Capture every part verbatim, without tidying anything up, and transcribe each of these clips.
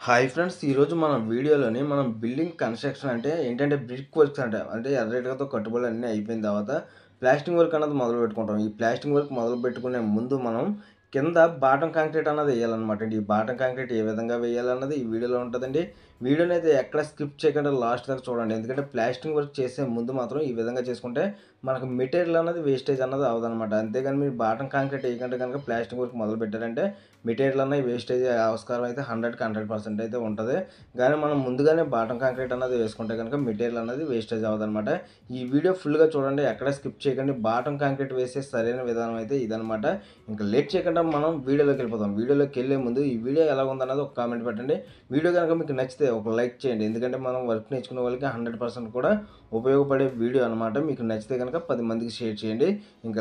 Hi friends, ఈరోజు మన వీడియోలోని మనం బిల్డింగ్ కన్స్ట్రక్షన్ అంటే ఏంటంటే బ్రిక్ వర్క్స్ అంటే అంటే ఎర్రటికతో కట్టుబడులు అన్నీ అయిపోయిన తర్వాత ప్లాస్టింగ్ వర్క్ అన్నది మొదలు పెట్టుకుంటాం. ఈ ప్లాస్టింగ్ వర్క్ మొదలు పెట్టుకునే ముందు మనం కింద బాటం కాంక్రీట్ అన్నది వేయాలన్నమాట అండి. ఈ బాటం కాంక్రీట్ ఏ విధంగా వేయాలన్నది ఈ వీడియోలో ఉంటుందండి. వీడియోని అయితే ఎక్కడ స్కిప్ చేయకుండా లాస్ట్ దాకా చూడండి. ఎందుకంటే ప్లాస్టింగ్ వర్క్ చేసే ముందు మాత్రం ఈ విధంగా చేసుకుంటే మనకు మెటీరియల్ అన్నది వేస్టేజ్ అన్నది అవదనమాట. అంతేగాని మీరు బాటం కాంక్రీట్ వేయకంటే కనుక ప్లాస్టింగ్ వర్క్ మొదలు పెట్టారంటే మెటీరియల్ అన్నది వేస్టేజ్ ఆస్కారం అయితే హండ్రెడ్కి హండ్రెడ్ పర్సెంట్ అయితే ఉంటుంది. కానీ మనం ముందుగానే బాటం కాంక్రీట్ అన్నది వేసుకుంటే కనుక మెటీరియల్ అన్నది వేస్టేజ్ అవ్వదన్నమాట. ఈ వీడియో ఫుల్గా చూడండి, ఎక్కడ స్కిప్ చేయకండి. బాటం కాంక్రీట్ వేసే సరైన విధానం అయితే ఇదనమాట. ఇంకా లేట్ చేయకుండా మనం వీడియోలోకి వెళ్ళిపోతాం. వీడియోలోకి వెళ్ళే ముందు ఈ వీడియో ఎలా ఉందన్నది ఒక కామెంట్ పెట్టండి. వీడియో కనుక మీకు నచ్చితే ఒక లైక్ చేయండి. ఎందుకంటే మనం వర్క్ నేర్చుకునే వాళ్ళకి హండ్రెడ్ పర్సెంట్ కూడా ఉపయోగపడే వీడియో అనమాట. మీకు నచ్చితే కనుక పది మందికి షేర్ చేయండి. ఇంకా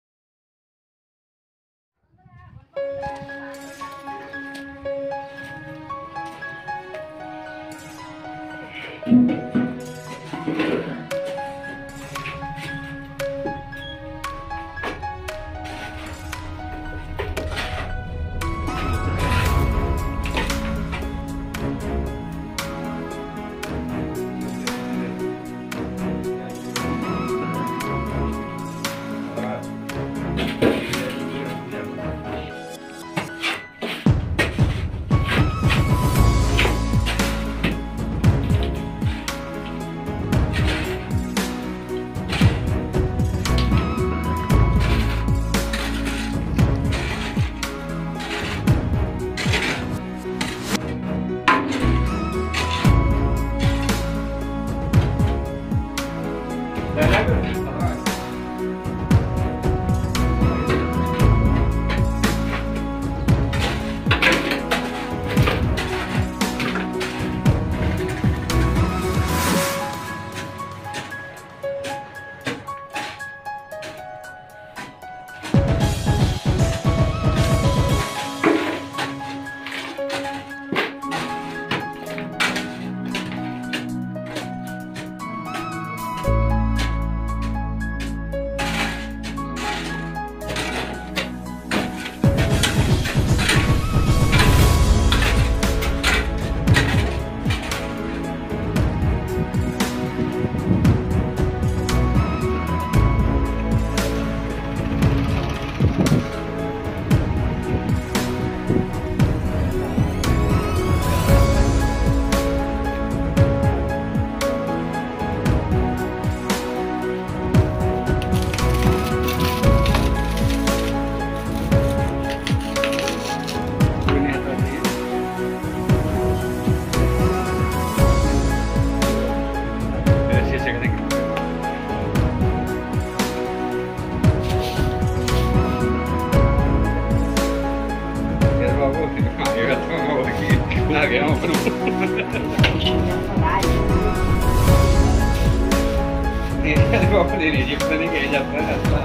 నేను చెప్తాను ఏం చెప్తాను అసలు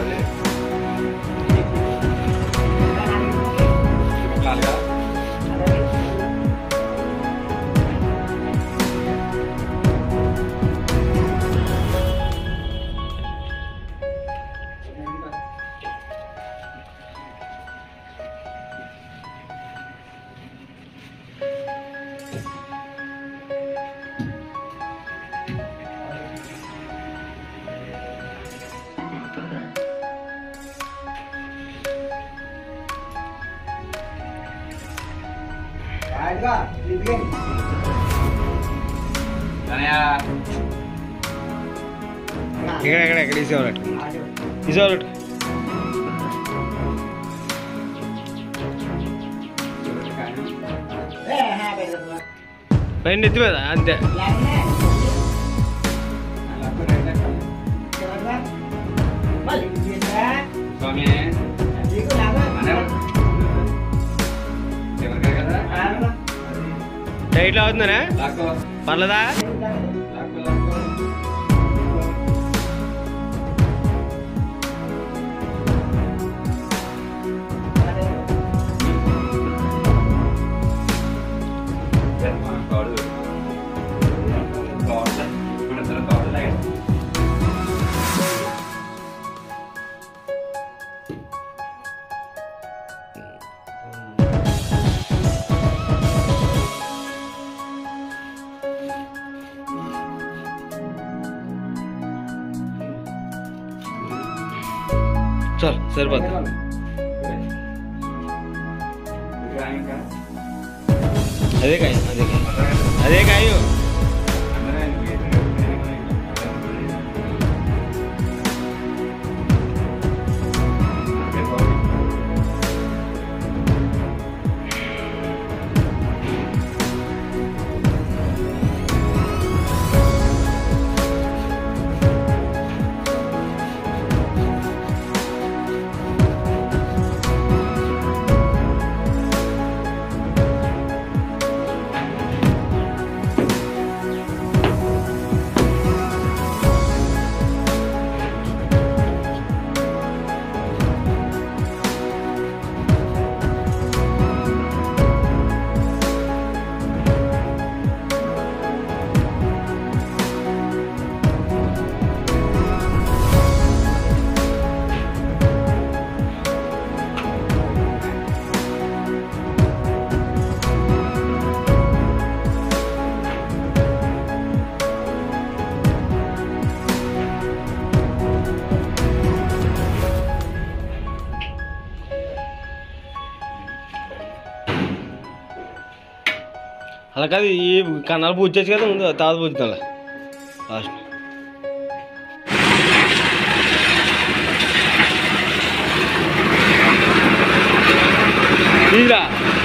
ఇక్కడ ఇక్కడ ఇక్కడ తీసేవాళ్ళ తీసేవాళ్ళ పైన ఎత్తి మీద అంతే. టైట్లో అవుతుందనే పర్లేదా? చాలు సరిపోతుంది. అదే కాయ అదే కాయ అదే కాయు అలా కాదు. ఈ కన్నాలు పూజ చేసి కదా ముందు తాత పూజుతా లాస్ట్ తీరా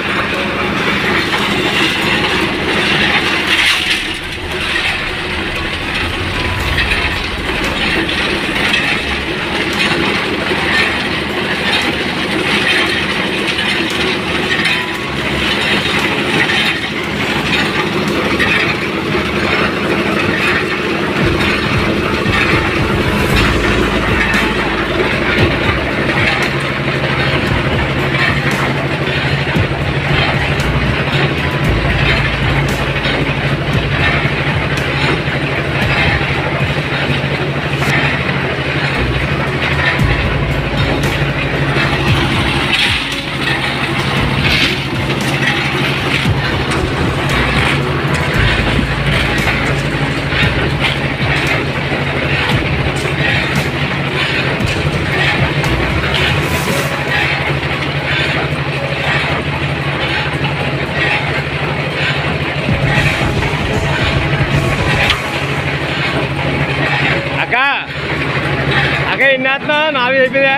అక్క ఎన్ని వేస్తున్నా నాలుగు అయిపోయిందా?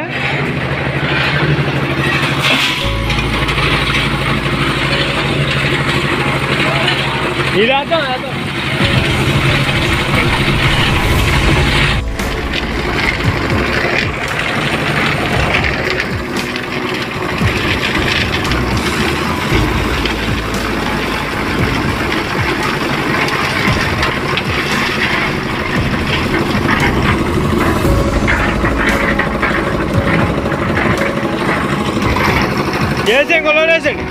ఇది వేస్తాం వేస్తాం వేసే ఇంకొల్లో వేసండి.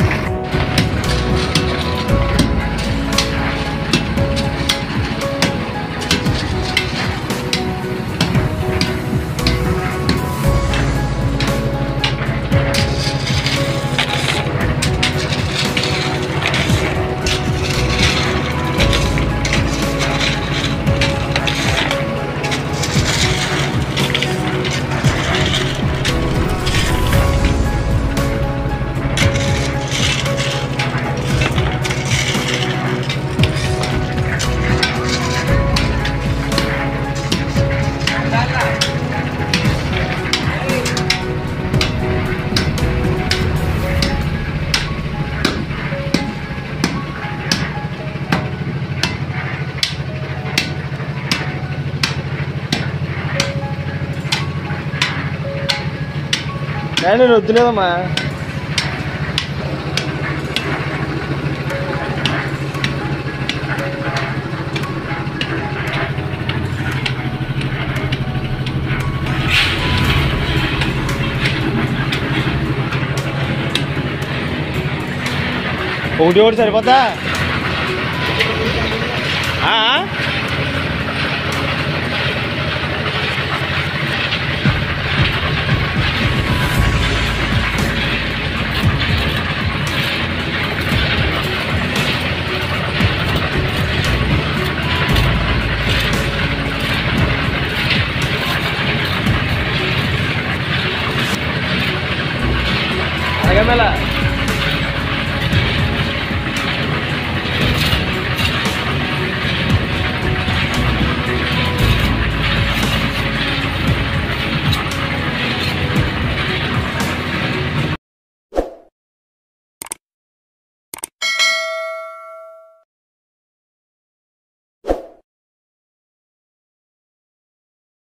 నేను వద్దులేదమ్మా. ఒకటి ఒకటి సరిపోతా? ఏమేలా